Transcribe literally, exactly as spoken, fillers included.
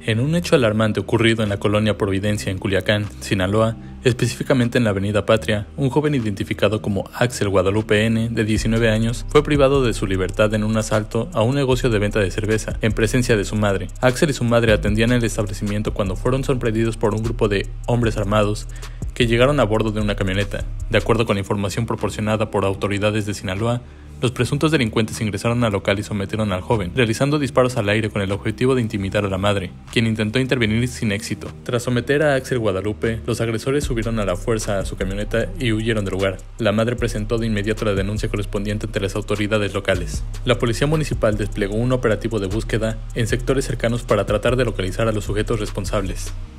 En un hecho alarmante ocurrido en la colonia Providencia en Culiacán, Sinaloa, específicamente en la avenida Patria, un joven identificado como Axel Guadalupe N., de diecinueve años, fue privado de su libertad en un asalto a un negocio de venta de cerveza, en presencia de su madre. Axel y su madre atendían el establecimiento cuando fueron sorprendidos por un grupo de hombres armados que llegaron a bordo de una camioneta. De acuerdo con la información proporcionada por autoridades de Sinaloa, los presuntos delincuentes ingresaron al local y sometieron al joven, realizando disparos al aire con el objetivo de intimidar a la madre, quien intentó intervenir sin éxito. Tras someter a Axel Guadalupe, los agresores subieron a la fuerza a su camioneta y huyeron del lugar. La madre presentó de inmediato la denuncia correspondiente ante las autoridades locales. La policía municipal desplegó un operativo de búsqueda en sectores cercanos para tratar de localizar a los sujetos responsables.